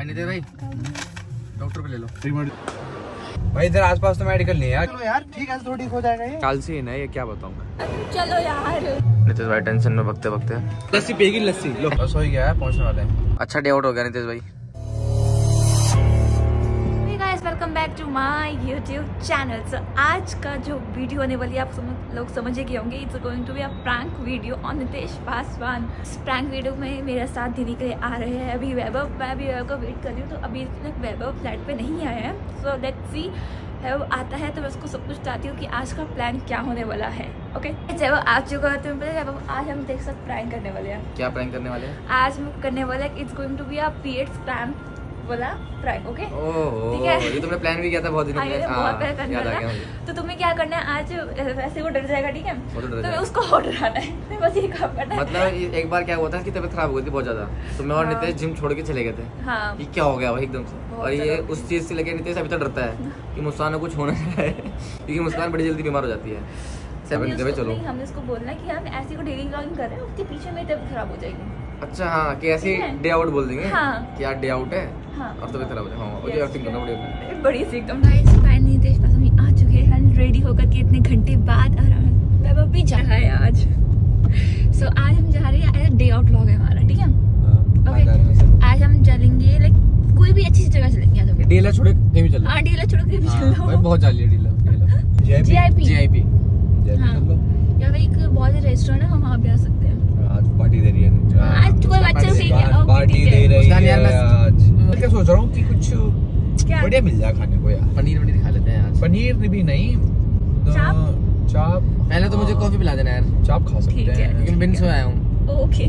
नितिन भाई डॉक्टर पे ले लो भाई। इधर आसपास तो मेडिकल नहीं है यार। चलो यार ठीक है, तो ठीक हो जाएगा ये। काल से है ये, क्या बताऊंगा। चलो यार। नितिन भाई टेंशन में भगते भगते लस्सी पिएगी, लस्सी लो। बस हो ही गया है, पहुंचने वाले हैं। अच्छा डे आउट हो गया नितिन भाई। Welcome back to my YouTube channel. So आज का जो वीडियो होने वाली है आप लोग समझ गए होंगे। It's going to be a prank video on Nitesh Paswan. इस प्रैंक वीडियो में मेरा साथ देने के लिए आ रहे हैं अभी वैभव। मैं अभी वैभव का वेट कर रही हूँ, तो अभी तक वैभव फ्लैट पे नहीं आया है। सो लेट्स सी वैभव आता है तो मैं उसको सब कुछ बताती हूँ कि आज का प्लान क्या होने वाला है। ओके वैभव आ चुका है, तो वैभव आज हम देख सकते प्रैंक करने वाले हैं। क्या प्रैंक करने वाले हैं? आज हम करने वाले हैं it's going to be a periods prank बोला प्रैंक। ओके ठीक है, ये तुमने प्लान भी किया था बहुत दिनों पहले। बहुत पहले करना था। तो तुम्हें क्या करना है, आज वैसे वो डर जाएगा ठीक है, तो उसको और डराना है, बस ये काम करना है। मतलब एक बार क्या हुआ था कि तबीयत खराब हो गई थी बहुत ज्यादा, तो मैं और नितेश जिम छोड़ के चले गए थे। हाँ ये क्या हो गया भाई एकदम से, और ये उस चीज से लेके नितेश अभी तक डरता है कि मुस्कान को कुछ होना है, क्योंकि मुस्कान बड़ी जल्दी बीमार हो जाती है। चलो हमने उसको बोलना है कि हम ऐसी को डेली व्लॉगिंग कर रहे हैं, उसके पीछे मेरी तबीयत खराब हो जाएगी। अच्छा हाँ, कि ऐसे डे आउट बोल देंगे। हाँ क्या डे आउट है। हाँ और तबीयत खराब हो जाए। हाँ मुझे एक्टिंग करना पड़ेगा बड़ी सी एकदम। नितेश पासवान आ चुके हैं रेडी होकर के इतने घंटे बाद, और वैभव भी जा रहा है आज। सो आज हम जा रहे हैं, डे आउट व्लॉग है हमारा ठीक है। ओके आज हम चलेंगे लाइक कोई भी अच्छी सी जगह चलेंगे। आज हम डीला छोड़ के भी चलो। हाँ डीला छोड़ के भी चलो भाई, बहुत चाली है डीला। जीआईपी या फिर एक बहुत रेस्टोरेंट है, हम वहाँ भी आ सकते हैं। आज पार्टी दे रही है। आज कोई बच्चा ठीक है, पार्टी दे रही है आज। मैं क्या सोच रहा हूँ कि कुछ बढ़िया मिल जाए खाने को यार। पनीर खा लेते हैं आज। पनीर भी नहीं, चाप। पहले तो मुझे कॉफी पिला देना यार। चाप खा सकते हैं, लेकिन बिन से आया हूँ। ओके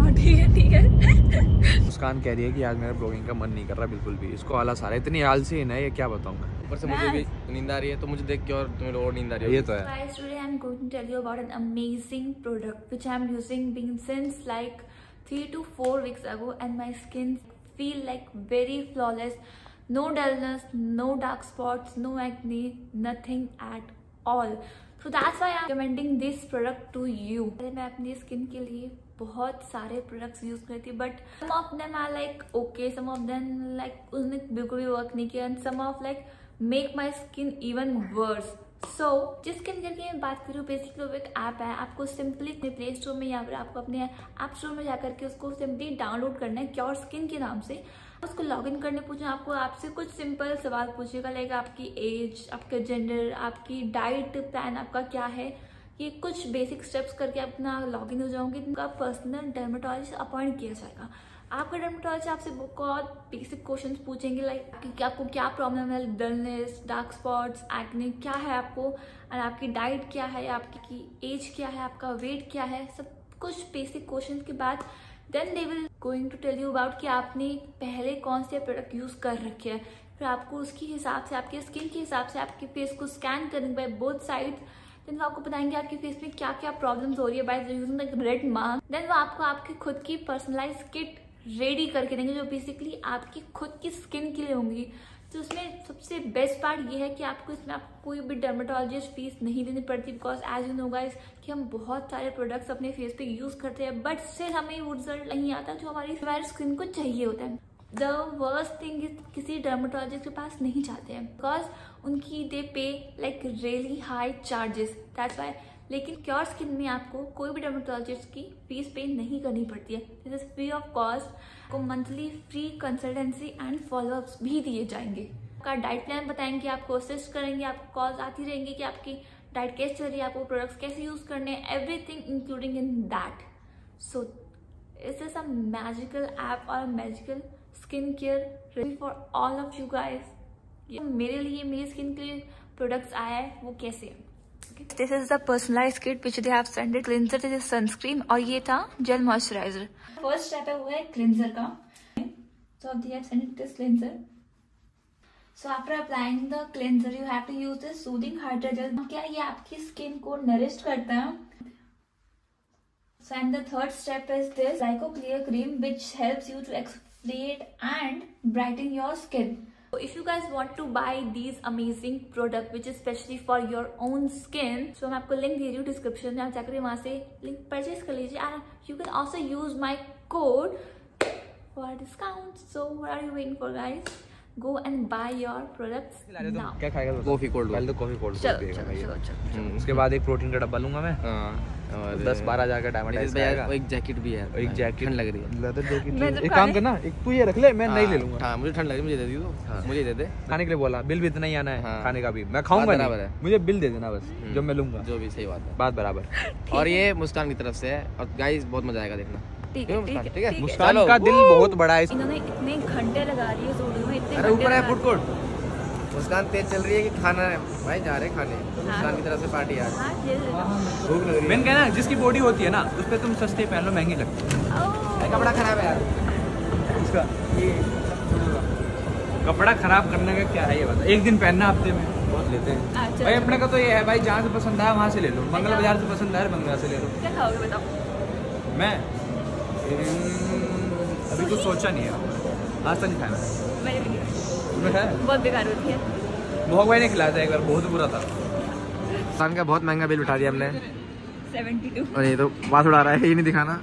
ठीक है। मुस्कान कह रही है कि आज मेरा ब्लॉगिंग का मन नहीं कर रहा बिल्कुल भी। इसको आलस आ रहा है, इतनी आलसी है ना ये, क्या बताऊंगा। ऊपर से मुझे भी नींद आ रही है, तो मुझे देख के और तुम्हें और नींद आ रही है। ये तो है। Guys, today I'm going to tell you about an amazing product which I'm using since like 3 to 4 weeks ago, and my skin feel like very flawless. No dullness, no dark spots, no acne, nothing at all. So that's why I'm recommending this product to you. मैं अपनी skin के लिए बहुत सारे products use करती हूँ, but some of them are like okay, some of them like उसने बिल्कुल भी वर्क नहीं किया, and some of like make my skin even worse. So जिस स्किन केयर की मैं बात करूँ, बेसिकली वो एक ऐप है। आपको सिंपली अपने प्ले स्टोर में या फिर आपको अपने ऐप स्टोर में जाकर के उसको सिंपली डाउनलोड करना है, क्योर स्किन के नाम से। उसको लॉगिन करने पूछना, आपको आपसे कुछ सिंपल सवाल पूछेगा लाइक आपकी एज, आपका जेंडर, आपकी डाइट प्लान आपका क्या है। ये कुछ बेसिक स्टेप्स करके अपना लॉगिन हो जाओगे, उनका पर्सनल डर्मेटोलॉजिस्ट अपॉइंट किया जाएगा। आपका डर्मेटोलॉजिस्ट आपसे बहुत बेसिक क्वेश्चंस पूछेंगे लाइक कि आपको क्या प्रॉब्लम है, डलनेस, डार्क स्पॉट्स, एक्ने क्या है आपको, और आपकी डाइट क्या है, आपकी एज क्या है, आपका वेट क्या है, सब कुछ बेसिक क्वेश्चन के बाद then they will going to tell you about कि आपने पहले कौन से प्रोडक्ट यूज कर रखे हैं। फिर आपको उसके हिसाब से, आपके स्किन के हिसाब से आपके फेस को स्कैन करेंगे बाय बोथ साइड। देन वो आपको बताएंगे आपके फेस में क्या क्या प्रॉब्लम्स हो रही है by using the red mark. Then वो आपको आपकी खुद की पर्सनलाइज किट रेडी करके देंगे, जो बेसिकली आपकी खुद की स्किन के लिए होंगी। तो उसमें सबसे बेस्ट पार्ट ये है कि आपको इसमें आपको कोई भी डर्मेटोलॉजिस्ट फीस नहीं देनी पड़ती, because as you know guys कि हम बहुत सारे प्रोडक्ट्स अपने फेस पे यूज करते हैं, बट स्टिल हमें वो रिजल्ट नहीं आता जो हमारी स्किन को चाहिए होता है। द वर्स्ट थिंग इज किसी डर्मेटोलॉजिस्ट के पास नहीं जाते हैं, बिकॉज उनकी they pay like really high charges, that's why. लेकिन क्योर स्किन में आपको कोई भी डर्मेटोलॉजिस्ट की फीस पे नहीं करनी पड़ती है। This is free of cost. आपको monthly free consultancy and followups भी दिए जाएंगे। आपका डाइट प्लान बताएंगे, आपको असिस्ट करेंगे, आपको कॉल्स आती रहेंगी कि आपकी डाइट कैसे चल रही है, आपको प्रोडक्ट्स कैसे यूज करने हैं, everything including in that. So it's is a magical app और magical skin care for all of you guys. मेरे लिए मेरी स्किन के लिए प्रोडक्ट्स आया है वो कैसे है। This is the personalized kit which they have sent it. Cleanser, this is sunscreen, और ये था जेल मॉइस्चराइजर। फर्स्ट स्टेप है वो है क्लिंजर का। So they have sent it this cleanser. So after applying the cleanser, you have to use this soothing hydrogel. क्या ये आपकी स्किन को नरिश करता है। So and the third step is this Glyco Clear Cream, which helps you to exfoliate and brighten your skin. So if you guys want to buy these amazing product which is specially for your own skin, so मैं आपको link दे रही हूँ description में, आप जाकर वहाँ से link purchase कर लीजिए। And you can also use my code for discounts. So what are you waiting for, guys? Go and buy your products now. क्या खाएगा? Coffee cold. पहले तो कॉफी कोल्ड पिएगा भाई। उसके बाद एक प्रोटीन का डब्बा लूंगा मैं। और 10-12 हजार का डायमंड आएगा। एक जैकेट भी है। एक जैकेट ठंड लग रही है। Leather jacket. एक काम करना, एक तू ये रख ले, मैं नहीं ले लूंगा। हां मुझे ठंड लग रही है, मुझे दे दी तो। मुझे दे दे। खाने के लिए बोला, बिल भी इतना ही आना है खाने का भी। मैं खाऊंगा नहीं, मुझे बिल दे देना बस, जो मैं लूंगा। जो भी सही बात है, बात बराबर। और ये मुस्कान की तरफ से है और गाइस बहुत मजा आएगा देखना। ठीक है। मुस्कान का दिल बहुत बड़ा है। इन्होंने इतने घंटे लगा दिए वीडियो में, इतने। अरे ऊपर है फूड कोर्ट। मुस्कान तेज चल रही है कि खाना है भाई, जा रहे खाने। मुस्कान की तरफ से पार्टी यार। भूख लग रही है। मैंने कहना जिसकी बॉडी होती है ना, उस पे तुम सस्ते पहन लो, महंगी लगती है। कपड़ा खराब है यार उसका। ये कपड़ा खराब करने का क्या है ये बता। एक दिन पहनना हफ्ते में बहुत लेते हैं भाई। अपने का तो ये है भाई, जहाँ से पसंद आया वहाँ से ले लो। मंगल बाजार से पसंद आया मंगला से ले लो। क्या खाओगे बताओ? मैं अभी कुछ सोचा नहीं है, आज तक नहीं खाया मैंने भी नहीं। बहुत बेकार होती है। मोहक भाई ने खिलाया था एक बार, बहुत बुरा था। मुस्कान का बहुत महंगा बिल उठा दिया हमने 72। और ये तो बात उड़ा रहा है, ये नहीं दिखाना।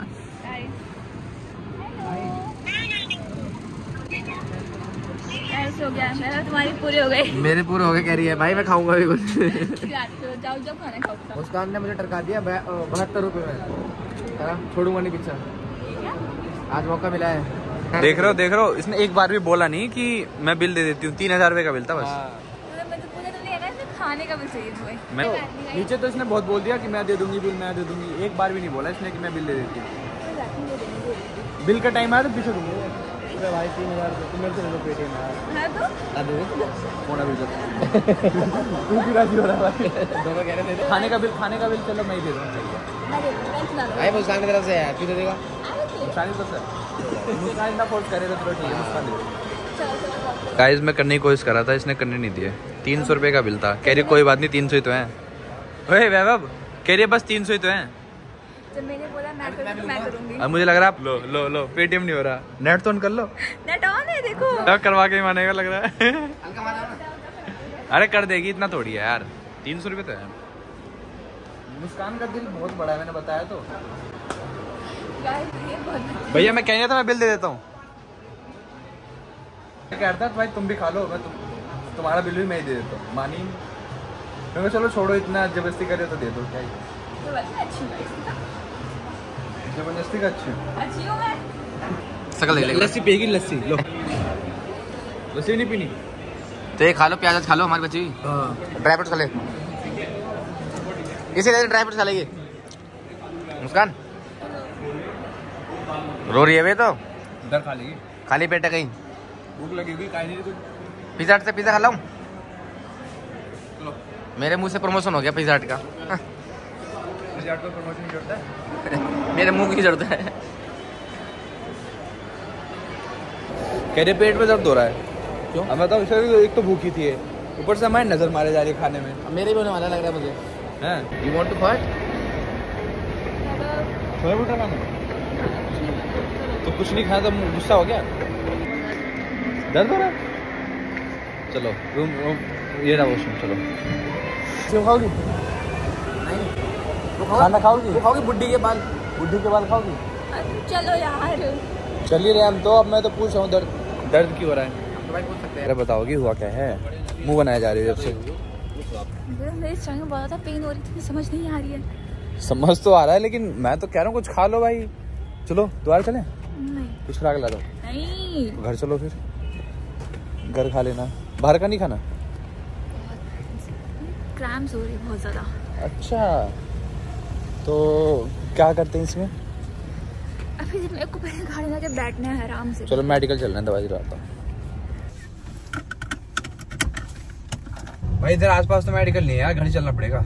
हो गया मेरा, तुम्हारी पूरे हो गए। मेरे पूरे हो गए कह रही है भाई, मैं खाऊंगा भी कुछ। जाओ जाओ खाना खाओ। मुस्कान ने मुझे टरका दिया 72 रुपए में। छोड़ूंगा नहीं पीछा, आज मौका मिला है। देख रहे हो इसने एक बार भी बोला नहीं कि मैं बिल दे देती हूँ। 3000 रुपए का बिल था बस। खाने का बिल चाहिए मैं नीचे तो इसने बहुत बोल दिया कि मैं दे दूंगी बिल, मैं दे दूंगी। एक बार भी नहीं बोला इसने कि मैं बिल दे देती हूँ। बिल का टाइम आया तो पीछे दूंगी भाई। 3000 रुपये मेरे से ले लो पेटीएम तू भी राजी हो रहा है। दोनों कह रहे थे खाने का बिल चलो मैं ही दे दूँगा। भाई मुस्कान की तरफ से है, क्यों दे देगा? मुस्कान की तरफ से। मुस्कान इतना फोर्स करे तो ठीक है, मुस्कान दे दे। गाइस मैं करने की कोशिश कर रहा था, इसने करने नहीं दिए। 300 रुपये का बिल था। कह रही कोई बात नहीं, 300 ही तो है। ओए वैभव कह रही बस 300 ही तो है। जब मैंने बोला मैं करूंगी। अब मुझे लग रहा है लो पेटीएम नहीं हो रहा। नेट तो ऑन कर लो। नेट ऑन है देखो। करवा के ही मानेगा लग रहा है। अरे कर देगी, इतना थोड़ी है यार। 300 रुपये तो है। मुस्कान का दिल बहुत बड़ा है, मैंने बताया तो। भैया मैं कह रहा था मैं बिल दे देता हूँ। कहता भाई तुम भी खा लो, मैं तुम्हारा बिल भी मैं ही दे देता हूँ। मानी मैं चलो छोड़ो, इतना जबरदस्ती करे तो दे दो। क्या जबरदस्ती का अच्छी हो मैं सकल लस्सी पिएगी। लस्सी लो, लस्सी नहीं पीनी तो ये खा लो, प्याज खा लो हमारी बच्ची। ड्राई फ्रूट खा ले, इसी ड्राई फ्रूट खा लेगी। मुस्कान रो रही है वे तो। इधर खा लेगी, खाली पेट है, कहीं भूख लगेगी। पिज़्ज़ा हट से पिज़्ज़ा खा लाऊं? मेरे मुंह से प्रमोशन हो गया पिज़्ज़ा हट का। पिज़्ज़ा हट का प्रमोशन की जरूरत है? मेरे मुंह की जरूरत है। कह रहे पेट में दर्द हो रहा है। क्यों? अब बताओ, एक तो भूखी थी, ऊपर से हमारी नजर मारे जा रही है खाने में। मेरे भी होने वाला लग रहा है मुझे। यू वांट टू फाट? छोटा मोटा खाना तो कुछ नहीं खाया तो गुस्सा हो गया, दर्द हो रहा है। चलो रूम ये रहा वॉशरूम। चलो क्यों खाओगी? नहीं खाना खाओगी? वो खाओगी बुड्ढी के बाल खाओगी? चलो यार चल ही रहे हम तो। अब मैं तो पूछ रहा हूँ दर्द क्यों हो रहा है? अरे बताओगी हुआ क्या है? मुंह बनाया जा रही है जब से। मेरी स्टार्टिंग में बहुत पेन हो रही थी, समझ नहीं आ रही है। समझ तो आ रहा है लेकिन मैं तो कह रहा हूँ कुछ खा लो भाई। चलो द्वार चलें? नहीं कुछ खा के ला दो। नहीं घर चलो फिर, घर खा लेना, बाहर का नहीं खाना। क्रैम्प्स हो रही है बहुत ज्यादा। अच्छा तो क्या करते हैं इसमें? अभी जब मेरे को पहले गाड़ी में बैठना है आराम से। चलो मेडिकल चलना है, दवाई दिलाता हूँ भाई। इधर आसपास तो मेडिकल नहीं है यार, घर ही चलना पड़ेगा।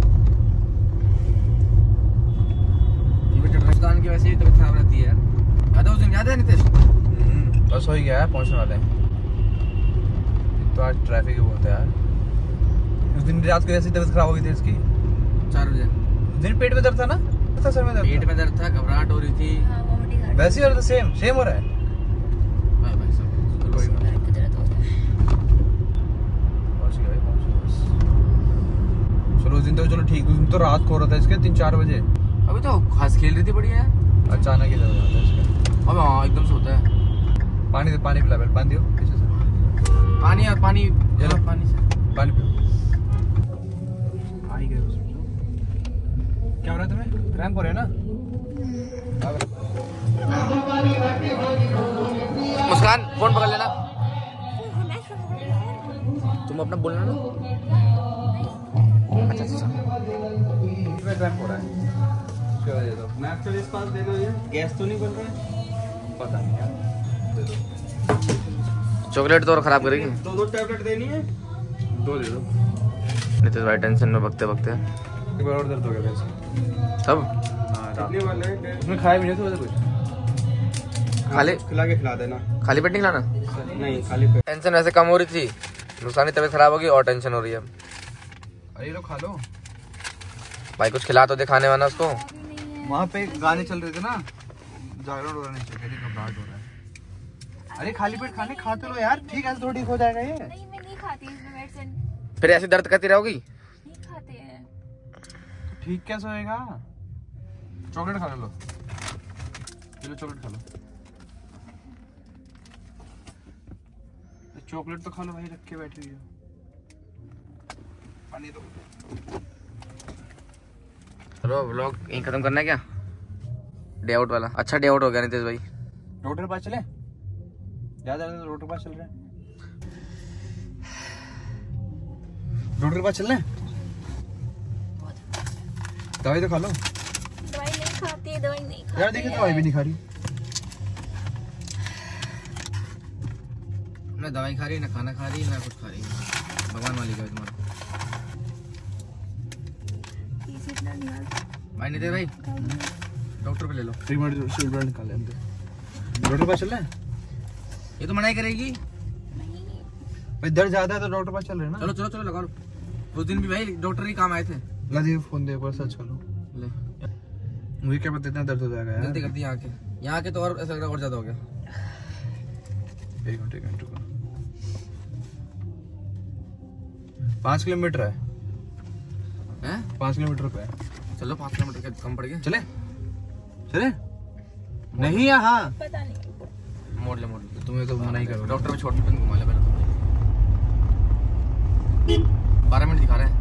मुस्कान की वैसे ही तबीयत खराब रहती है। याद है उस दिन, याद है नितेश? बस हो ही गया है, पहुंचने वाले हैं। तो आज ट्रैफिक ही बहुत है यार। उस दिन रात को ऐसी तबीयत खराब हो गई थी इसकी 4 बजे। उस दिन पेट में दर्द था ना? सर में दर्द, पेट में दर्द था, घबराहट हो रही थी। वैसे ही हो रहा था, सेम हो रहा है। चलो उस दिन तो चलो ठीक, उस दिन तो रात को हो रहा था इसके 3-4 बजे। अभी तो हंस खेल रही थी बढ़िया। अचानक ही दर्द आता है इसका। अब हाँ एकदम से होता है। पानी दे, पानी पिला, बांध दियो पीछे से। पानी यार, पानी चलो, पानी से पानी पियो। आ ही गए समझो। क्या हो रहा है तुम्हें? क्रैम्प हो रहा है ना? मुस्कान फोन पकड़ लेना। तुम अपना बोलना ना। अच्छा क्रैम्प हो रहा है। दे दो, मैक्स इस पास दे दो। ये गैस तो नहीं बन रहा है? पता नहीं यार, दे दो। चॉकलेट तो और खराब करेगी। दो टैबलेट देनी है, दो दे दो। नितिश भाई टेंशन में बकते बकते एक बार और दर्द हो गया वैसे तब। हाँ कितनी वाले उसमें खाया भी नहीं था कुछ। खाली खिला के खिला देना। खाली पेट नहीं खिलाना? नहीं खाली पेट। टेंशन वैसे कम हो रही थी, मुस्कान की तबीयत खराब होगी और टेंशन हो रही है। अरे लो खा लो भाई, कुछ खिला तो दे खाने वाला उसको। वहाँ पे गाने चल रहे थे ना, जागरण हो रहा नहीं चाहिए, घबराहट हो रहा है। अरे खाली पेट खाने खा तो लो यार, ठीक है तो ठीक हो जाएगा ये। नहीं मैं नहीं खाती इसमें मेडिसिन। फिर ऐसे दर्द करती रहोगी? नहीं खाते हैं। तो ठीक कैसे होएगा? चॉकलेट खा लो, चलो चॉकलेट खा लो। चॉकलेट तो खा लो भाई, रख के बैठी हुई हो। पानी दो। चलो व्लॉग यहीं खत्म करना है क्या? डे आउट वाला अच्छा डे आउट हो गया नितेश भाई। डॉक्टर के पास चले? ज्यादा डॉक्टर के पास चल रहे हैं। डॉक्टर के पास चल रहे हैं? दवाई तो खा लो। दवाई नहीं खाती, दवाई नहीं खाती यार देखिए दवाई भी नहीं खा रही। ना दवाई खा रही, ना खाना खा रही, ना कुछ खा रही। भगवान वाली का तुम्हारा भाई नहीं दे भाई। डॉक्टर पे ले लो, ट्रीटमेंट निकाल लेंगे। डॉक्टर पास चल रहे हैं? ये तो मना ही करेगी भाई, दर्द ज्यादा है तो डॉक्टर पास चल रहे हैं ना। चलो चलो चलो लगा लो। उस दिन भी भाई डॉक्टर ही काम आए थे। ला दे फोन दे, एक बार सर्च कर लो। ले मुझे क्या पता इतना दर्द हो जाएगा यार। गलती कर दी यहाँ के तो और ऐसा लग रहा और ज्यादा हो गया। एक मिनट रुको। 5 किलोमीटर है? 5 किलोमीटर पे है। चलो 5 किलोमीटर के कम पड़ गए। चले चले नहीं यहाँ पता नहीं। मोड़ ले तुम्हें तो मना ही करो। डॉक्टर में छोटे घुमा ले पहले। 12 मिनट दिखा रहे हैं।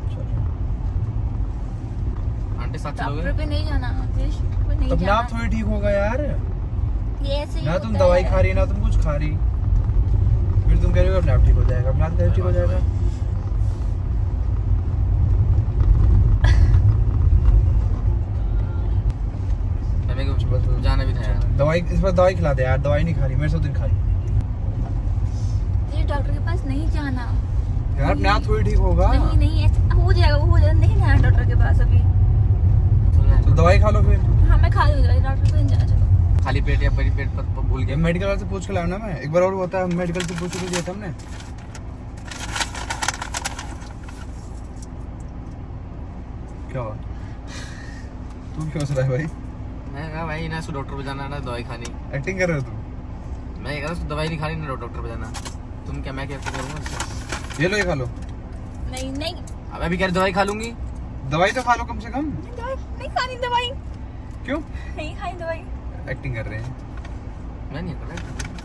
आंटी साथ चलोगे? डॉक्टर पे नहीं जाना, अपने आप थोड़ी ठीक होगा यार। ये ऐसे ना तुम दवाई खा रही ना तुम कुछ खा रही, फिर तुम कह रहे हो अपने आप ठीक हो जाएगा। अपने आप ठीक हो जाएगा। जाना भी था यार। दवाई इस बार दवाई खिला दे यार। दवाई नहीं खा रही, मेरे से दिन खा रही। ये डॉक्टर के पास नहीं जाना यार, अपने आप थोड़ी ठीक होगा। नहीं नहीं ऐसा हो जाएगा, वो हो जाएगा। नहीं जाना डॉक्टर के पास अभी। तो दवाई खा लो फिर। हाँ मैं खा लूंगा, डॉक्टर पे नहीं जाना। चलो खाली पेट या बड़ी पेट पर भूल गया। मेडिकल वाले से पूछ के लाया ना मैं एक बार और। होता है मेडिकल से पूछ के दिया था हमने। क्या हुआ? तू क्यों हंस रहा है भाई? मैं कहा भाई ना डॉक्टर पे जाना ना दवाई खानी। एक्टिंग कर रहे हो तुम? मैं कह रहा हूँ दवाई नहीं खानी ना डॉक्टर पे जाना। तुम क्या मैं क्या करूँगा? ये लो ये खा लो। नहीं नहीं अब अभी क्या दवाई खा लूंगी? दवाई तो खा लो कम से कम। नहीं खानी दवाई। क्यों नहीं खानी दवाई? एक्टिंग कर रहे हैं। मैं नहीं कर रहा।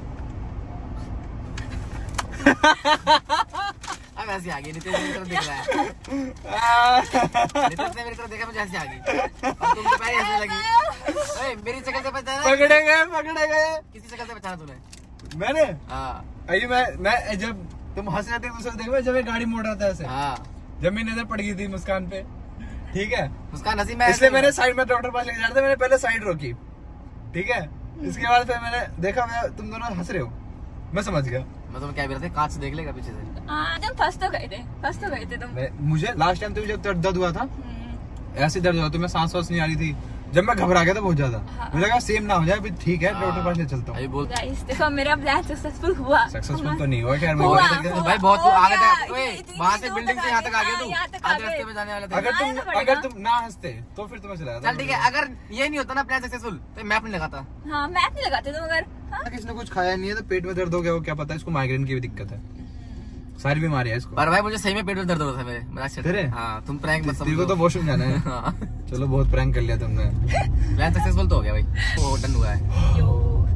अब ऐसे आ गई। नितेश मेरी तरफ देख रहा है। नितेश ने मेरी तरफ देखा, मुझे ऐसे आ गई। और तुम तो पहले ऐसे लगी। ओए मेरी शक्ल से पहचाना? पकड़े गए। किसी शक्ल से पहचाना तूने? मैंने? हाँ। अरे मैं जब तुम हंस रहे थे दूसरे देखो, जब एक गाड़ी मोड़ रहा था ऐसे। हाँ। जब मेरी नजर पड़ गई थी मुस्कान पे, ठीक है? मुस्कान हंसी में, इसलिए मैंने साइड में डॉक्टर पास लेके जा रहा था। मैंने पहले साइड रोकी, ठीक है? इसके बाद फिर मैंने देखा तुम दोनों हंस रहे हो, मैं समझ गया। मैं तुम्हें क्या बोल रहा था, कांच से देख लेगा पीछे से। तुम फंस तो गए थे तुम। मुझे लास्ट टाइम तो जब दर्द हुआ था ऐसे दर्द हुआ, तो मैं सांस वास नहीं आ रही थी। जब मैं घबरा गया था बहुत ज्यादा। मुझे लगा सेम ना हो जाए, ठीक है डॉक्टर पास ले चलता हूँ। देखो मेरा प्लान सक्सेसफुल हुआ। सक्सेसफुल तो नहीं हुआ यार। भाई बहुत आगे था, वहाँ से बिल्डिंग से यहाँ तक आ गया तू। आधे रास्ते में जाने वाला था। अगर तुम ना हंसते तो फिर तुम्हें चला। चल ठीक है, अगर ये नहीं होता ना प्लान सक्सेसफुल तो मैप नहीं लगाता। हाँ मैप नहीं लगाते तुम। अगर किसी ने कुछ खाया नहीं है तो पेट में दर्द हो गया, वो क्या पता, इसको माइग्रेन की भी दिक्कत है। सारी बीमारी है इसको। पर भाई मुझे सही में पेट में दर्द हो रहा था मेरे। हाँ तुम प्रैंक मत समझो। तेरे को तो वॉशरूम जाना है। चलो बहुत प्रैंक कर लिया तुमने। प्लान सक्सेसफुल तो हो गया भाई, वो डन हुआ है।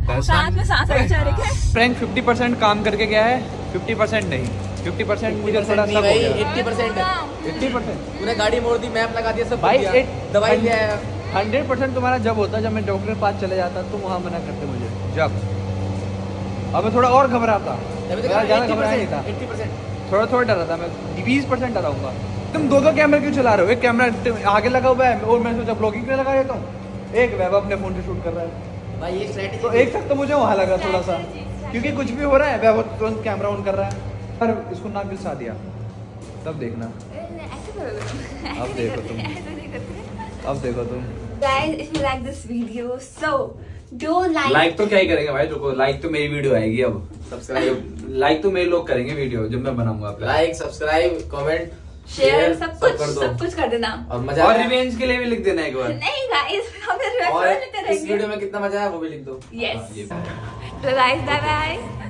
साथ में सांस बेचारे के। फ्रेंक 50% काम करके गया है, 50% नहीं, 50% मुझे थोड़ा सा 80%। तूने गाड़ी मोड़ दी, मैप लगा दिया, सब भाई दवाई लिया है। 100% तुम्हारा जब होता, जब मैं डॉक्टर के पास चले जाता तुम वहाँ मना करते मुझे। जब अब मैं थोड़ा और घबराता, ज्यादा घबराया नहीं था, 80%। थोड़ा डरा था मैं, 20% डराऊंगा। तुम दो कैमरा क्यों चला रहे हो? एक कैमरा आगे लगा हुआ है और मैं सोचा ब्लॉगिंग के लिए लगा देता हूँ, एक वेब अपने फोन से शूट कर रहा है भाई। ये स्ट्रेटजी तो एक तक तो मुझे वहाँ लगा थोड़ा सा, क्योंकि कुछ भी हो रहा है वेब तुरंत कैमरा ऑन कर रहा है। पर इसको नाक गिलसा दिया, तब देखना। अब देखो तुम, अब देखो तुम। Guys, if you like this video, so do like तो क्या ही करेंगे भाई, रुको, लाइक तो मेरी वीडियो आएगी अब, सब्सक्राइब लाइक तो मेरे लोग करेंगे वीडियो जब मैं बनाऊंगा। लाइक, सब्सक्राइब, कमेंट, शेयर सब कुछ कर देना। और मजा, और रिवेंज के लिए भी लिख देना एक बार। नहीं गाइस, हम और इस वीडियो में कितना मजा है वो भी लिख दो। Yes. So guys, bye bye.